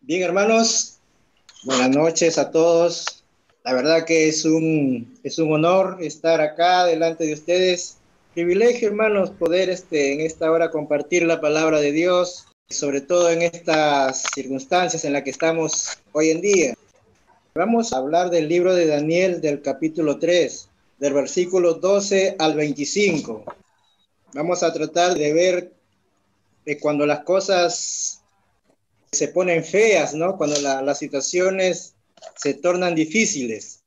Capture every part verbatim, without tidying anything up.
Bien, hermanos, buenas noches a todos. La verdad que es un, es un honor estar acá delante de ustedes. Privilegio, hermanos, poder este, en esta hora compartir la palabra de Dios, sobre todo en estas circunstancias en las que estamos hoy en día. Vamos a hablar del libro de Daniel, del capítulo tres, del versículo doce al veinticinco. Vamos a tratar de ver de cuando las cosas se ponen feas, ¿no? Cuando la, las situaciones se tornan difíciles.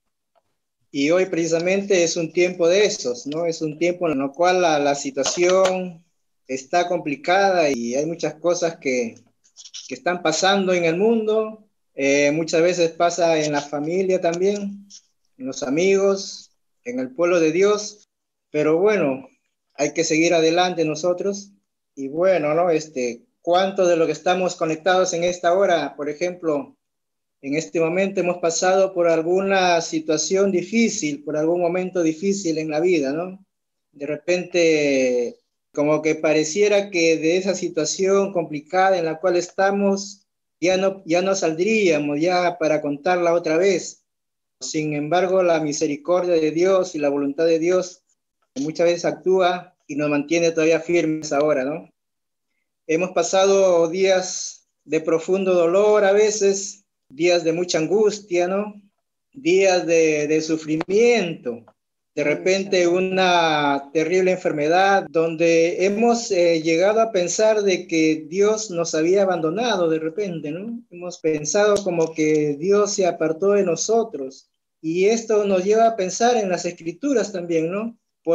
Y hoy precisamente es un tiempo de esos, ¿no? Es un tiempo en el cual la, la situación está complicada y hay muchas cosas que, que están pasando en el mundo. Eh, muchas veces pasa en la familia también, en los amigos, en el pueblo de Dios. Pero bueno, hay que seguir adelante nosotros. Y bueno, ¿no? Este, ¿cuánto de lo que estamos conectados en esta hora, por ejemplo, en este momento hemos pasado por alguna situación difícil, por algún momento difícil en la vida, ¿no? De repente, como que pareciera que de esa situación complicada en la cual estamos, ya no, ya no saldríamos ya para contarla otra vez. Sin embargo, la misericordia de Dios y la voluntad de Dios muchas veces actúa y nos mantiene todavía firmes ahora, ¿no? Hemos pasado días de profundo dolor a veces, días de mucha angustia, ¿no? Días de, de sufrimiento, de repente una terrible enfermedad donde hemos eh, llegado a pensar de que Dios nos había abandonado de repente, ¿no? Hemos pensado como que Dios se apartó de nosotros y esto nos lleva a pensar en las Escrituras también, ¿no?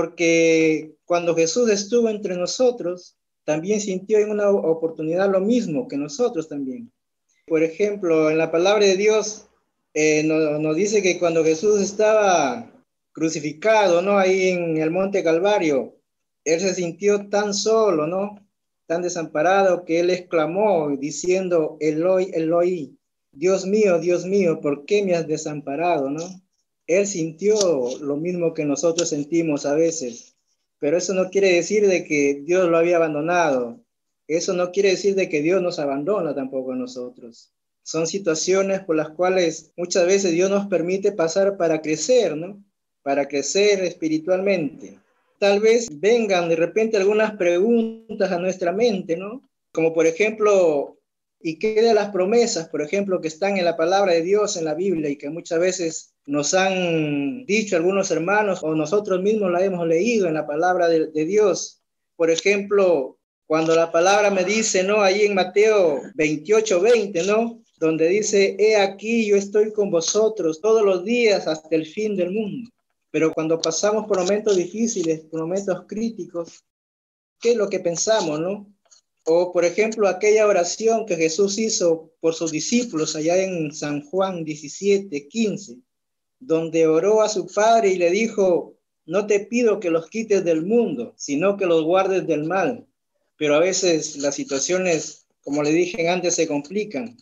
Porque cuando Jesús estuvo entre nosotros, también sintió en una oportunidad lo mismo que nosotros también. Por ejemplo, en la palabra de Dios eh, nos, nos dice que cuando Jesús estaba crucificado, ¿no? Ahí en el monte Calvario, él se sintió tan solo, ¿no? Tan desamparado que él exclamó diciendo, Eloi, Eloi, Dios mío, Dios mío, ¿por qué me has desamparado, no? Él sintió lo mismo que nosotros sentimos a veces, pero eso no quiere decir de que Dios lo había abandonado. Eso no quiere decir de que Dios nos abandona tampoco a nosotros. Son situaciones por las cuales muchas veces Dios nos permite pasar para crecer, ¿no? Para crecer espiritualmente. Tal vez vengan de repente algunas preguntas a nuestra mente, ¿no? Como por ejemplo, ¿y qué de las promesas, por ejemplo, que están en la palabra de Dios, en la Biblia, y que muchas veces nos han dicho algunos hermanos o nosotros mismos la hemos leído en la palabra de, de Dios? Por ejemplo, cuando la palabra me dice, ¿no? Ahí en Mateo veintiocho, veinte, ¿no? Donde dice, he aquí yo estoy con vosotros todos los días hasta el fin del mundo. Pero cuando pasamos por momentos difíciles, por momentos críticos, ¿qué es lo que pensamos, no? O, por ejemplo, aquella oración que Jesús hizo por sus discípulos allá en San Juan diecisiete, quince, donde oró a su Padre y le dijo, no te pido que los quites del mundo, sino que los guardes del mal. Pero a veces las situaciones, como le dije antes, se complican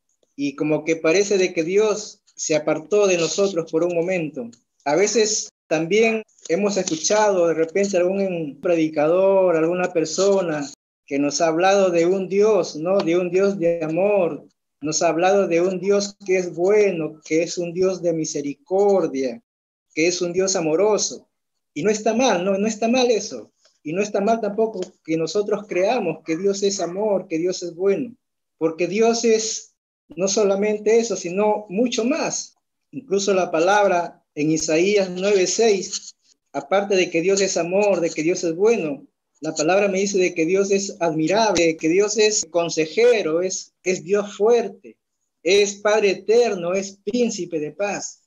y como que parece de que Dios se apartó de nosotros por un momento. A veces también hemos escuchado de repente algún predicador, alguna persona que nos ha hablado de un Dios, ¿no? De un Dios de amor, nos ha hablado de un Dios que es bueno, que es un Dios de misericordia, que es un Dios amoroso. Y no está mal, no, no está mal eso. Y no está mal tampoco que nosotros creamos que Dios es amor, que Dios es bueno, porque Dios es no solamente eso, sino mucho más. Incluso la palabra en Isaías nueve seis, aparte de que Dios es amor, de que Dios es bueno, la palabra me dice de que Dios es admirable, que Dios es consejero, es, es Dios fuerte, es Padre eterno, es príncipe de paz.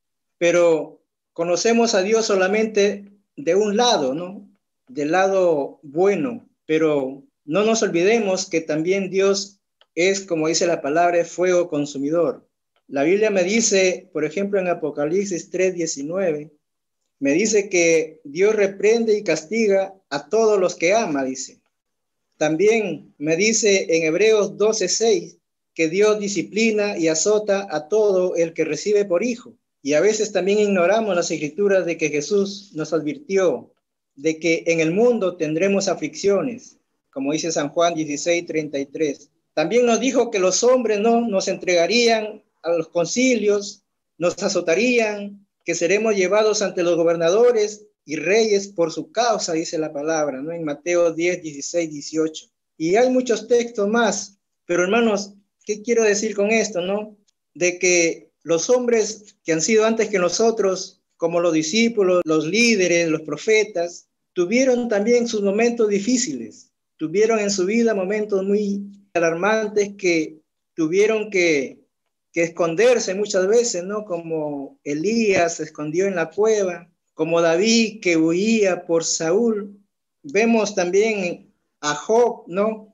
Pero conocemos a Dios solamente de un lado, ¿no? Del lado bueno, pero no nos olvidemos que también Dios es, como dice la palabra, fuego consumidor. La Biblia me dice, por ejemplo, en Apocalipsis tres diecinueve, me dice que Dios reprende y castiga a todos los que ama, dice. También me dice en Hebreos doce seis que Dios disciplina y azota a todo el que recibe por hijo. Y a veces también ignoramos las escrituras de que Jesús nos advirtió de que en el mundo tendremos aflicciones, como dice San Juan dieciséis treinta y tres. También nos dijo que los hombres no nos entregarían a los concilios, nos azotarían, que seremos llevados ante los gobernadores y reyes por su causa, dice la palabra, ¿no? En Mateo diez, dieciséis, dieciocho. Y hay muchos textos más, pero hermanos, ¿qué quiero decir con esto, no? De que los hombres que han sido antes que nosotros, como los discípulos, los líderes, los profetas, tuvieron también sus momentos difíciles, tuvieron en su vida momentos muy alarmantes que tuvieron que, que esconderse muchas veces, ¿no? Como Elías se escondió en la cueva, como David que huía por Saúl. Vemos también a Job, ¿no?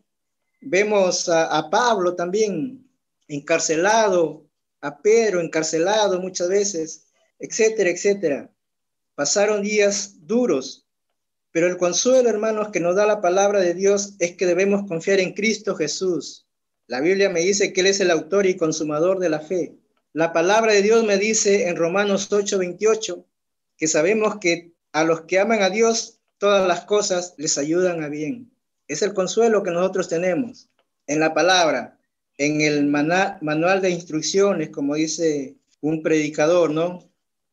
Vemos a, a Pablo también encarcelado, a Pedro encarcelado muchas veces, etcétera, etcétera. Pasaron días duros, pero el consuelo, hermanos, que nos da la palabra de Dios es que debemos confiar en Cristo Jesús. La Biblia me dice que Él es el autor y consumador de la fe. La palabra de Dios me dice en Romanos ocho, veintiocho, que sabemos que a los que aman a Dios, todas las cosas les ayudan a bien. Es el consuelo que nosotros tenemos en la palabra, en el manual de instrucciones, como dice un predicador, ¿no?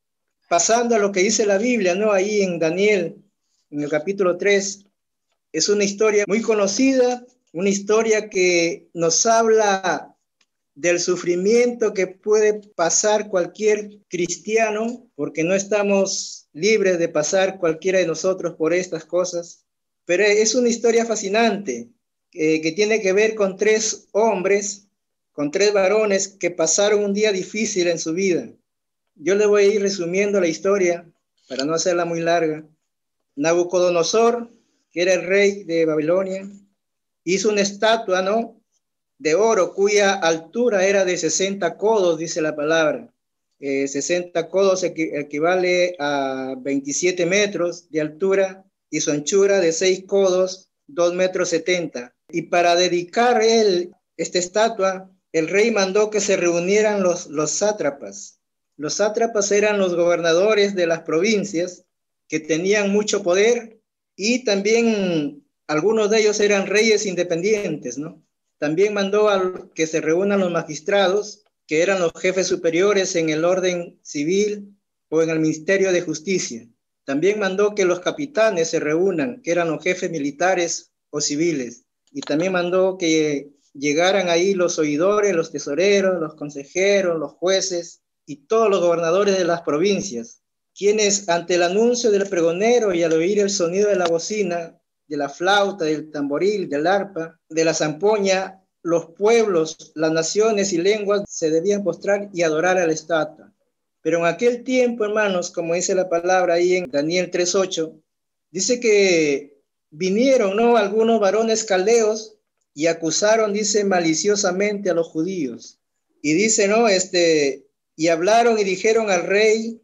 Pasando a lo que dice la Biblia, ¿no? Ahí en Daniel, en el capítulo tres, es una historia muy conocida, una historia que nos habla del sufrimiento que puede pasar cualquier cristiano, porque no estamos libres de pasar cualquiera de nosotros por estas cosas, pero es una historia fascinante eh, que tiene que ver con tres hombres, con tres varones que pasaron un día difícil en su vida. Yo le voy a ir resumiendo la historia para no hacerla muy larga. Nabucodonosor, que era el rey de Babilonia, hizo una estatua, ¿no?, de oro cuya altura era de sesenta codos, dice la palabra. Eh, sesenta codos equi equivale a veintisiete metros de altura y su anchura de seis codos, dos metros setenta. Y para dedicar él esta estatua, el rey mandó que se reunieran los, los sátrapas. Los sátrapas eran los gobernadores de las provincias que tenían mucho poder y también algunos de ellos eran reyes independientes, ¿no? También mandó a que se reúnan los magistrados, que eran los jefes superiores en el orden civil o en el Ministerio de Justicia. También mandó que los capitanes se reúnan, que eran los jefes militares o civiles. Y también mandó que llegaran ahí los oidores, los tesoreros, los consejeros, los jueces y todos los gobernadores de las provincias, quienes ante el anuncio del pregonero y al oír el sonido de la bocina, de la flauta, del tamboril, del arpa, de la zampoña, los pueblos, las naciones y lenguas se debían postrar y adorar a la estatua. Pero en aquel tiempo, hermanos, como dice la palabra ahí en Daniel tres ocho, dice que vinieron, ¿no?, algunos varones caldeos y acusaron, dice, maliciosamente a los judíos. Y dice, ¿no?, este, y hablaron y dijeron al rey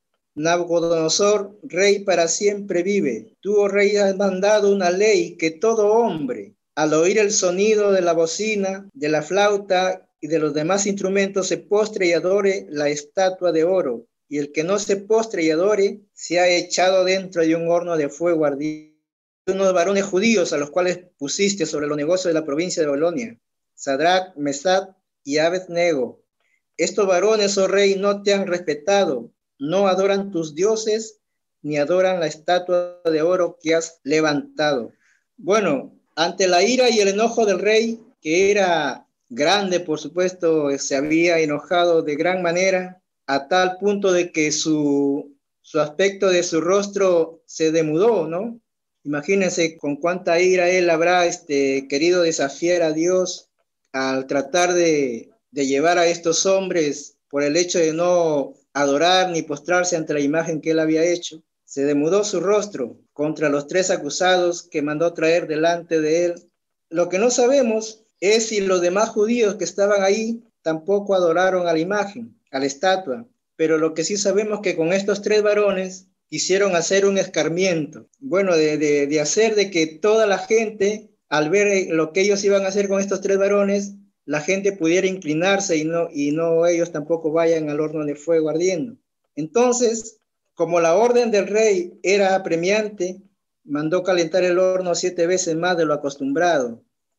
Nabucodonosor, rey para siempre vive. Tú, oh rey, has mandado una ley que todo hombre, al oír el sonido de la bocina, de la flauta y de los demás instrumentos, se postre y adore la estatua de oro. Y el que no se postre y adore, se ha echado dentro de un horno de fuego ardiente. Unos varones judíos a los cuales pusiste sobre los negocios de la provincia de Babilonia, Sadrach, Mesach y Abed-nego. Estos varones, oh rey, no te han respetado, no adoran tus dioses, ni adoran la estatua de oro que has levantado. Bueno, ante la ira y el enojo del rey, que era grande, por supuesto, se había enojado de gran manera, a tal punto de que su, su aspecto de su rostro se demudó, ¿no? Imagínense con cuánta ira él habrá este, querido desafiar a Dios al tratar de, de llevar a estos hombres por el hecho de no adorar ni postrarse ante la imagen que él había hecho. Se demudó su rostro contra los tres acusados que mandó traer delante de él. Lo que no sabemos es si los demás judíos que estaban ahí tampoco adoraron a la imagen, a la estatua, pero lo que sí sabemos es que con estos tres varones quisieron hacer un escarmiento, bueno, de, de, de hacer de que toda la gente, al ver lo que ellos iban a hacer con estos tres varones, la gente pudiera inclinarse y no, y no ellos tampoco vayan al horno de fuego ardiendo. Entonces, como la orden del rey era apremiante, mandó calentar el horno siete veces más de lo acostumbrado.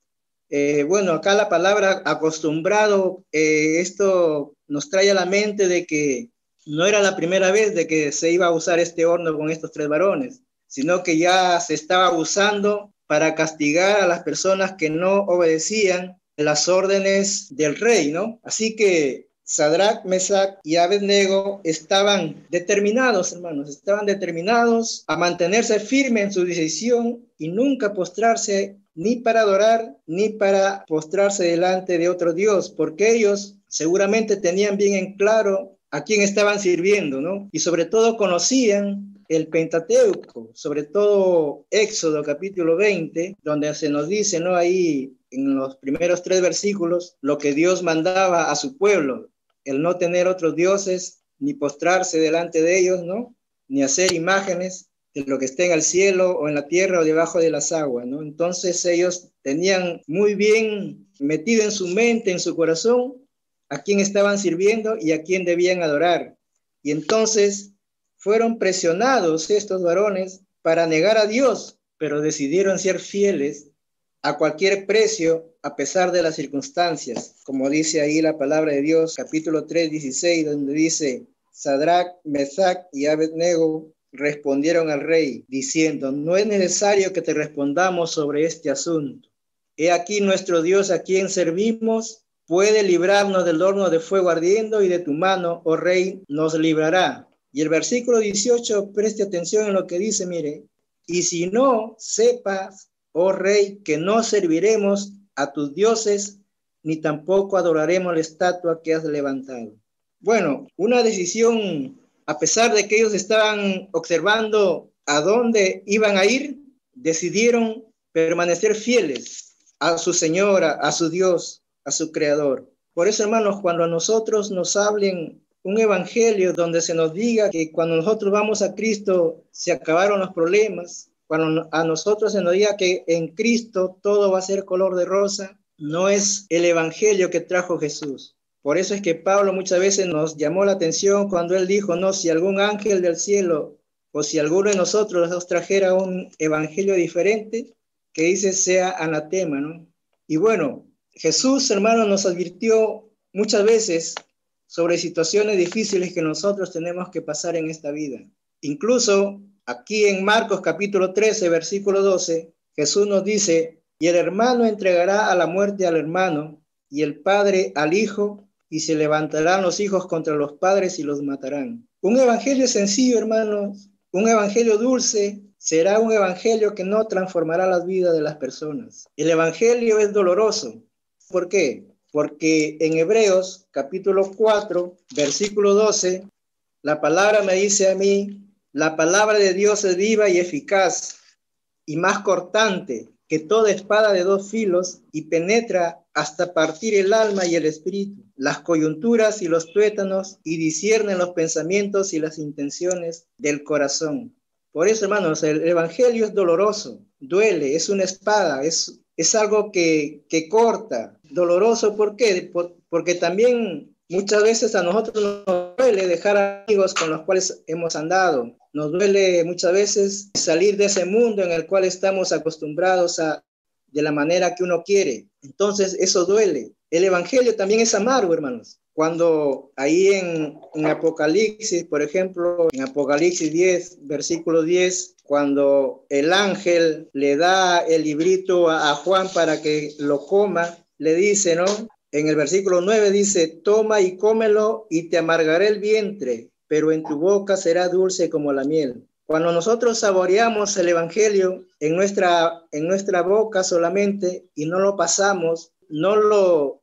Eh, bueno, acá la palabra acostumbrado, eh, esto nos trae a la mente de que no era la primera vez de que se iba a usar este horno con estos tres varones, sino que ya se estaba usando para castigar a las personas que no obedecían las órdenes del rey, ¿no? Así que Sadrach, Mesach y Abednego estaban determinados, hermanos, estaban determinados a mantenerse firmes en su decisión y nunca postrarse ni para adorar, ni para postrarse delante de otro Dios, porque ellos seguramente tenían bien en claro a quién estaban sirviendo, ¿no? Y sobre todo conocían el Pentateuco, sobre todo Éxodo capítulo veinte, donde se nos dice, ¿no? Ahí en los primeros tres versículos, lo que Dios mandaba a su pueblo, el no tener otros dioses, ni postrarse delante de ellos, ¿no? Ni hacer imágenes de lo que esté en el cielo o en la tierra o debajo de las aguas, ¿no? Entonces ellos tenían muy bien metido en su mente, en su corazón, a quién estaban sirviendo y a quién debían adorar. Y entonces fueron presionados estos varones para negar a Dios, pero decidieron ser fieles a cualquier precio, a pesar de las circunstancias, como dice ahí la palabra de Dios, capítulo tres, dieciséis, donde dice, Sadrach, Mesach y Abednego respondieron al rey, diciendo, no es necesario que te respondamos sobre este asunto. He aquí nuestro Dios a quien servimos, puede librarnos del horno de fuego ardiendo y de tu mano, oh rey, nos librará. Y el versículo dieciocho, preste atención en lo que dice, mire, y si no, sepas, oh rey, que no serviremos a tus dioses, ni tampoco adoraremos la estatua que has levantado. Bueno, una decisión, a pesar de que ellos estaban observando a dónde iban a ir, decidieron permanecer fieles a su Señora, a su Dios, a su Creador. Por eso, hermanos, cuando a nosotros nos hablen un evangelio donde se nos diga que cuando nosotros vamos a Cristo se acabaron los problemas, cuando a nosotros se nos diga que en Cristo todo va a ser color de rosa, no es el evangelio que trajo Jesús. Por eso es que Pablo muchas veces nos llamó la atención cuando él dijo, no, si algún ángel del cielo o si alguno de nosotros nos trajera un evangelio diferente, que dice sea anatema, ¿no? Y bueno, Jesús, hermano, nos advirtió muchas veces sobre situaciones difíciles que nosotros tenemos que pasar en esta vida. Incluso aquí en Marcos capítulo trece, versículo doce, Jesús nos dice, y el hermano entregará a la muerte al hermano, y el padre al hijo, y se levantarán los hijos contra los padres y los matarán. Un evangelio sencillo, hermanos, un evangelio dulce, será un evangelio que no transformará las vidas de las personas. El evangelio es doloroso. ¿Por qué? Porque en Hebreos capítulo cuatro, versículo doce, la palabra me dice a mí, la palabra de Dios es viva y eficaz y más cortante que toda espada de dos filos y penetra hasta partir el alma y el espíritu, las coyunturas y los tuétanos y discierne los pensamientos y las intenciones del corazón. Por eso, hermanos, el evangelio es doloroso, duele, es una espada, es, es algo que, que corta. Doloroso, ¿por qué? Por, porque también muchas veces a nosotros nos duele dejar amigos con los cuales hemos andado. Nos duele muchas veces salir de ese mundo en el cual estamos acostumbrados a, de la manera que uno quiere. Entonces, eso duele. El evangelio también es amargo, hermanos. Cuando ahí en, en Apocalipsis, por ejemplo, en Apocalipsis diez, versículo diez, cuando el ángel le da el librito a, a Juan para que lo coma, le dice, ¿no? En el versículo nueve dice, toma y cómelo y te amargará el vientre, pero en tu boca será dulce como la miel. Cuando nosotros saboreamos el evangelio en nuestra, en nuestra boca solamente y no lo pasamos, no lo,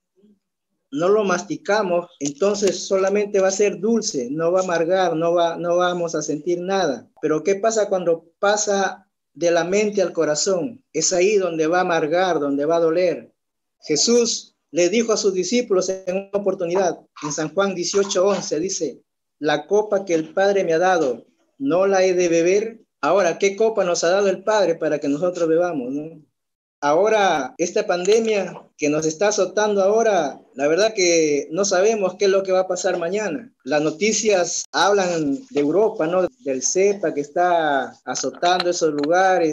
no lo masticamos, entonces solamente va a ser dulce, no va a amargar, no, va, no vamos a sentir nada. Pero ¿qué pasa cuando pasa de la mente al corazón? Es ahí donde va a amargar, donde va a doler. Jesús le dijo a sus discípulos en una oportunidad, en San Juan dieciocho once, dice, la copa que el Padre me ha dado, ¿no la he de beber? Ahora, ¿qué copa nos ha dado el Padre para que nosotros bebamos, ¿no? Ahora, esta pandemia que nos está azotando ahora, la verdad que no sabemos qué es lo que va a pasar mañana. Las noticias hablan de Europa, ¿no? Del cepa que está azotando esos lugares.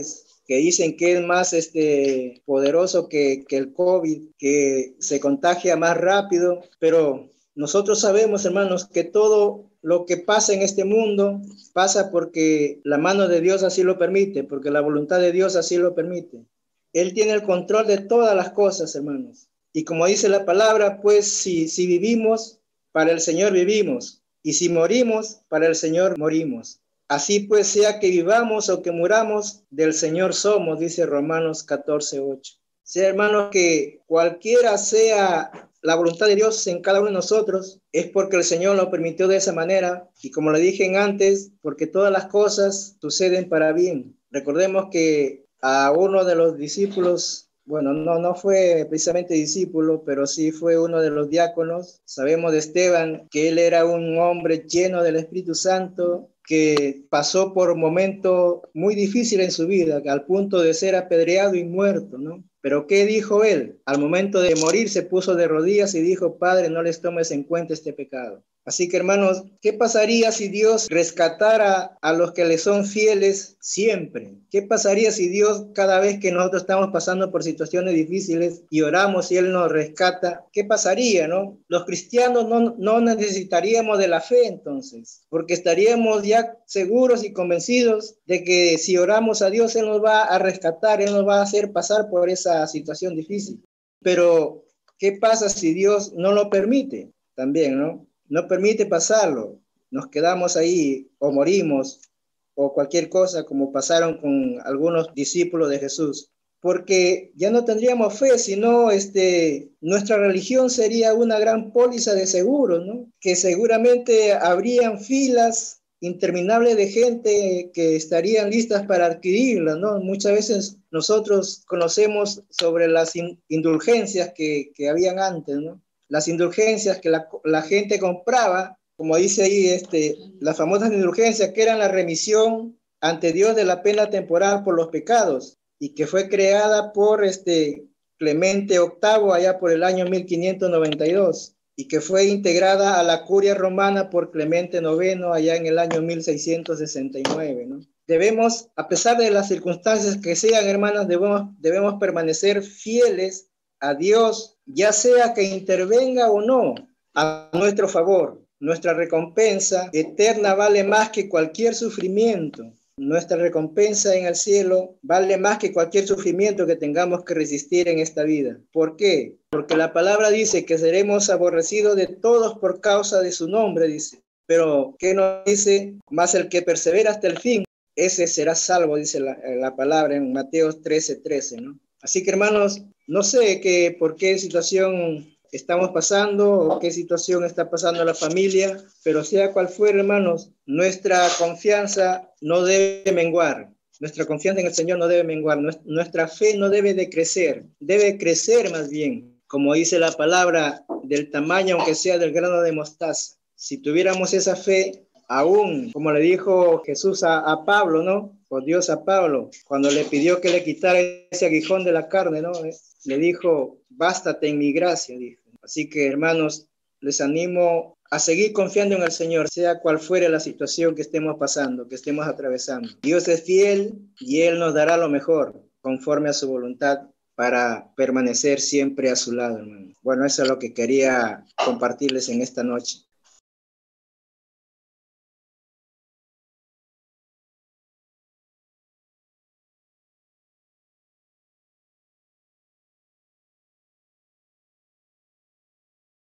que dicen que es más este, poderoso que, que el COVID, que se contagia más rápido, pero nosotros sabemos, hermanos, que todo lo que pasa en este mundo pasa porque la mano de Dios así lo permite, porque la voluntad de Dios así lo permite. Él tiene el control de todas las cosas, hermanos. Y como dice la palabra, pues si, si vivimos, para el Señor vivimos, y si morimos, para el Señor morimos. Así pues, sea que vivamos o que muramos, del Señor somos, dice Romanos catorce, ocho. Sea, hermanos, que cualquiera sea la voluntad de Dios en cada uno de nosotros, es porque el Señor lo permitió de esa manera. Y como lo dije antes, porque todas las cosas suceden para bien. Recordemos que a uno de los discípulos, bueno, no, no fue precisamente discípulo, pero sí fue uno de los diáconos. Sabemos de Esteban que él era un hombre lleno del Espíritu Santo, que pasó por momentos muy difíciles en su vida, al punto de ser apedreado y muerto, ¿no? Pero ¿qué dijo él? Al momento de morir se puso de rodillas y dijo, Padre, no les tomes en cuenta este pecado. Así que, hermanos, ¿qué pasaría si Dios rescatara a los que le son fieles siempre? ¿Qué pasaría si Dios, cada vez que nosotros estamos pasando por situaciones difíciles y oramos y Él nos rescata, qué pasaría, no? Los cristianos no, no necesitaríamos de la fe entonces, porque estaríamos ya seguros y convencidos de que si oramos a Dios, Él nos va a rescatar, Él nos va a hacer pasar por esa situación difícil. Pero, ¿qué pasa si Dios no lo permite? También, ¿no? No permite pasarlo, nos quedamos ahí o morimos o cualquier cosa como pasaron con algunos discípulos de Jesús, porque ya no tendríamos fe, sino este, nuestra religión sería una gran póliza de seguros, ¿no? Que seguramente habrían filas interminables de gente que estarían listas para adquirirla, ¿no? Muchas veces nosotros conocemos sobre las indulgencias que, que habían antes, ¿no? Las indulgencias que la, la gente compraba, como dice ahí, este, las famosas indulgencias que eran la remisión ante Dios de la pena temporal por los pecados y que fue creada por este Clemente octavo allá por el año mil quinientos noventa y dos y que fue integrada a la curia romana por Clemente noveno allá en el año mil seiscientos sesenta y nueve, ¿no? Debemos, a pesar de las circunstancias que sean, hermanos, debemos, debemos permanecer fieles a Dios, ya sea que intervenga o no a nuestro favor. Nuestra recompensa eterna vale más que cualquier sufrimiento. Nuestra recompensa en el cielo vale más que cualquier sufrimiento que tengamos que resistir en esta vida. ¿Por qué? Porque la palabra dice que seremos aborrecidos de todos por causa de su nombre, dice. Pero, ¿qué nos dice? Más el que persevera hasta el fin, ese será salvo, dice la, la palabra en Mateo trece, trece, ¿no? Así que, hermanos, no sé qué, por qué situación estamos pasando o qué situación está pasando la familia, pero sea cual fuera, hermanos, nuestra confianza no debe menguar. Nuestra confianza en el Señor no debe menguar. Nuestra fe no debe de crecer, debe crecer más bien, como dice la palabra, del tamaño aunque sea del grano de mostaza. Si tuviéramos esa fe, aún, como le dijo Jesús a, a Pablo, ¿no? O Dios a Pablo, cuando le pidió que le quitara ese aguijón de la carne, ¿no? Le dijo, bástate en mi gracia, dijo. Así que, hermanos, les animo a seguir confiando en el Señor, sea cual fuere la situación que estemos pasando, que estemos atravesando. Dios es fiel y Él nos dará lo mejor, conforme a su voluntad, para permanecer siempre a su lado, hermano. Bueno, eso es lo que quería compartirles en esta noche.